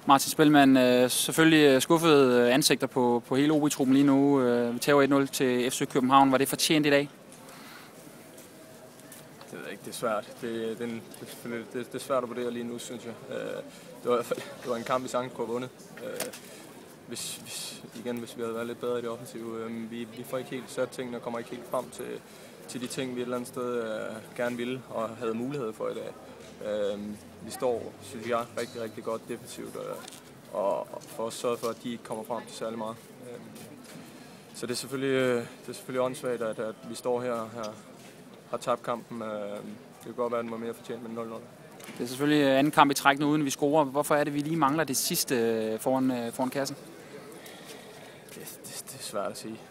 Martin Spelman, selvfølgelig skuffede ansigter på hele OB-truppen lige nu. Vi tager 1-0 til FC København. Var det fortjent i dag? Det ved jeg ikke, det er svært. Det er svært at vurdere lige nu, synes jeg. Det var en kamp, vi sagtens kunne have vundet. Hvis vi havde været lidt bedre i det offensive. Vi får ikke helt sat tingene og kommer ikke helt frem til de ting, vi et eller andet sted gerne ville og havde mulighed for i dag. Vi står, synes jeg, rigtig, rigtig godt defensivt og får også sørget for, at de ikke kommer frem til særlig meget. Så det er selvfølgelig åndssvagt, at vi står her har tabt kampen. Det kan godt være, at den var mere fortjent med 0-0. Det er selvfølgelig anden kamp i træk nu, uden vi scorer. Hvorfor er det, vi lige mangler det sidste foran kassen? Det er svært at sige.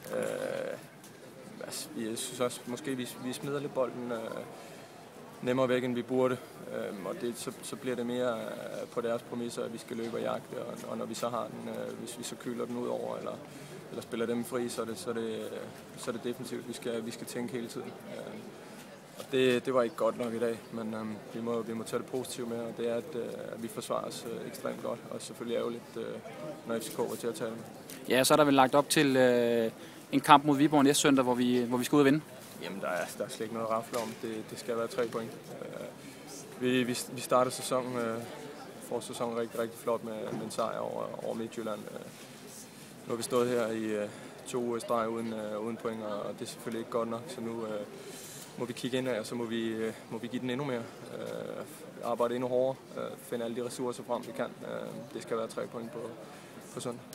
Jeg synes også, måske vi smider lidt bolden nemmere væk, end vi burde. Og så bliver det mere på deres præmisser, at vi skal løbe og jagte. Og når vi så har den, hvis vi så køler den ud over, eller spiller dem fri, så er det defensivt. Vi skal tænke hele tiden. Og det var ikke godt nok i dag, men vi må tage det positivt med, og det er, at vi forsvarer os ekstremt godt, og selvfølgelig ærgerligt, når FCK var til at tage det med. Ja, så er der vel lagt op til en kamp mod Viborg næste søndag, hvor vi skal ud og vinde. Jamen, der er slet ikke noget at rafle om. Det skal være 3 point. Vi starter sæsonen rigtig, rigtig flot med en sejr over Midtjylland. Nu har vi stået her i 2 streg uden point, og det er selvfølgelig ikke godt nok, så nu må vi kigge ind af, og så må vi give den endnu mere. Arbejde endnu hårdere, finde alle de ressourcer frem, vi kan. Det skal være 3 point på søndag.